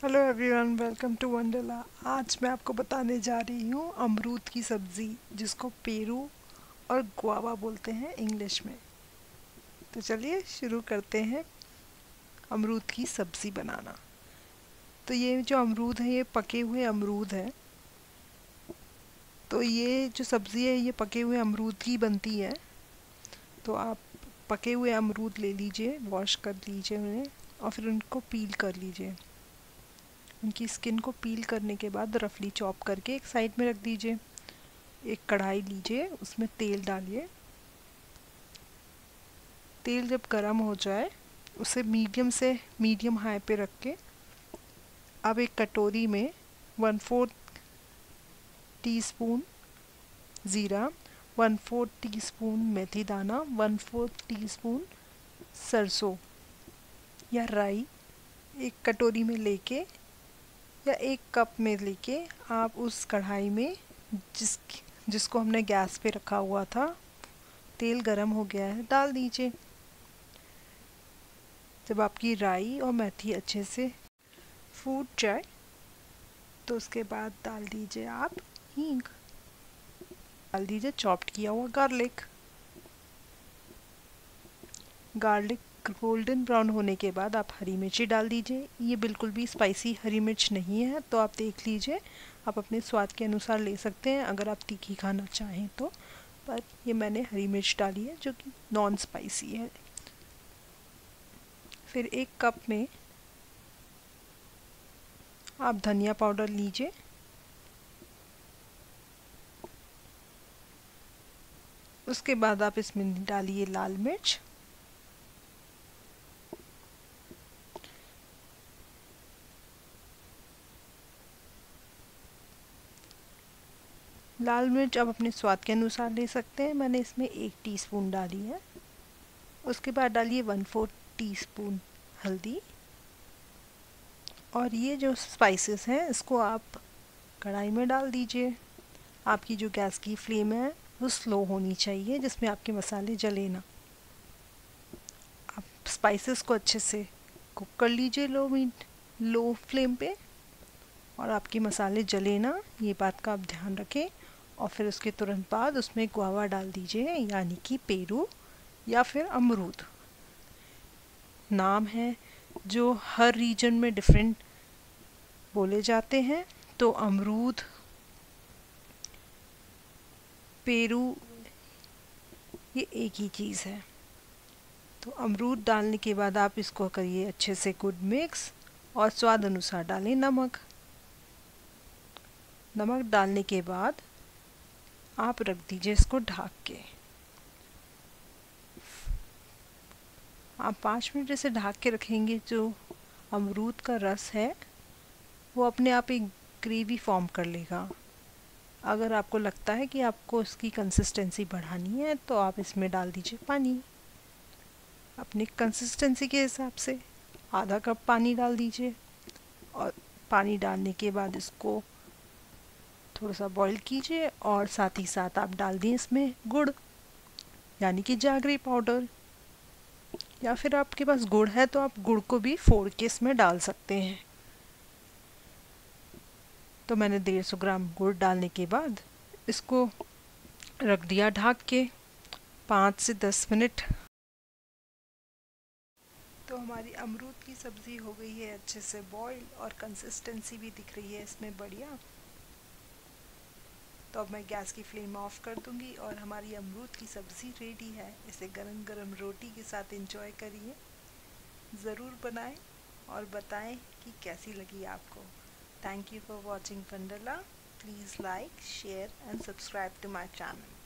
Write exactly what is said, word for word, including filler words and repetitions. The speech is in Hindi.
Hello everyone, welcome to Wonderla. आज मैं आपको बताने जा रही हूँ अमरूद की सब्ज़ी, जिसको पेरू और गुआवा बोलते हैं इंग्लिश में। तो चलिए शुरू करते हैं अमरूद की सब्ज़ी बनाना। तो ये जो अमरूद है ये पके हुए अमरूद है। तो ये जो सब्ज़ी है ये पके हुए अमरूद की बनती है। तो आप पके हुए अमरूद ले लीजिए, वॉश कर लीजिए उन्हें और फिर उनको पील कर लीजिए। उनकी स्किन को पील करने के बाद रफली चॉप करके एक साइड में रख दीजिए। एक कढ़ाई लीजिए, उसमें तेल डालिए। तेल जब गर्म हो जाए उसे मीडियम से मीडियम हाई पे रख के अब एक कटोरी में वन फोर्थ टी स्पून ज़ीरा, वन फोर्थ टी स्पून मेथी दाना, वन फोर्थ टी स्पून सरसों या राई एक कटोरी में लेके या एक कप में लेके आप उस कढ़ाई में जिस जिसको हमने गैस पे रखा हुआ था, तेल गरम हो गया है, डाल दीजिए। जब आपकी राई और मेथी अच्छे से फूट जाए तो उसके बाद डाल दीजिए आप हींग, डाल दीजिए चॉप्ड किया हुआ गार्लिक। गार्लिक गोल्डन ब्राउन होने के बाद आप हरी मिर्ची डाल दीजिए। ये बिल्कुल भी स्पाइसी हरी मिर्च नहीं है, तो आप देख लीजिए, आप अपने स्वाद के अनुसार ले सकते हैं अगर आप तीखी खाना चाहें तो। पर ये मैंने हरी मिर्च डाली है जो कि नॉन स्पाइसी है। फिर एक कप में आप धनिया पाउडर लीजिए, उसके बाद आप इसमें डालिए लाल मिर्च, लाल मिर्च आप अपने स्वाद के अनुसार ले सकते हैं। मैंने इसमें एक टीस्पून डाली है। उसके बाद डालिए वन फोर्थ टीस्पून हल्दी। और ये जो स्पाइसेस हैं इसको आप कढ़ाई में डाल दीजिए। आपकी जो गैस की फ्लेम है वो स्लो होनी चाहिए, जिसमें आपके मसाले जले ना। आप स्पाइसेस को अच्छे से कुक कर लीजिए लो मीट लो फ्लेम पे, और आपके मसाले जले ना, ये बात का आप ध्यान रखें। और फिर उसके तुरंत बाद उसमें गुआवा डाल दीजिए, यानी कि पेरू या फिर अमरूद। नाम है जो हर रीजन में डिफरेंट बोले जाते हैं। तो अमरूद, पेरू ये एक ही चीज़ है। तो अमरूद डालने के बाद आप इसको करिए अच्छे से गुड मिक्स, और स्वाद अनुसार डालें नमक। नमक डालने के बाद आप रख दीजिए इसको ढक के। आप पाँच मिनट ऐसे ढक के रखेंगे, जो अमरूद का रस है वो अपने आप एक ग्रेवी फॉर्म कर लेगा। अगर आपको लगता है कि आपको इसकी कंसिस्टेंसी बढ़ानी है तो आप इसमें डाल दीजिए पानी। अपनी कंसिस्टेंसी के हिसाब से आधा कप पानी डाल दीजिए, और पानी डालने के बाद इसको थोड़ा सा बॉईल कीजिए, और साथ ही साथ आप डाल दें इसमें गुड़, यानी कि जागरी पाउडर। या फिर आपके पास गुड़ है तो आप गुड़ को भी फोड़ के इसमें डाल सकते हैं। तो मैंने डेढ़ सौ ग्राम गुड़ डालने के बाद इसको रख दिया ढक के पाँच से दस मिनट। तो हमारी अमरूद की सब्ज़ी हो गई है अच्छे से बॉईल, और कंसिस्टेंसी भी दिख रही है इसमें बढ़िया। तो अब मैं गैस की फ्लेम ऑफ कर दूंगी और हमारी अमरूद की सब्ज़ी रेडी है। इसे गरम गरम रोटी के साथ एंजॉय करिए। ज़रूर बनाएं और बताएं कि कैसी लगी आपको। Thank you for watching Wonderla. Please like, share and subscribe to my channel.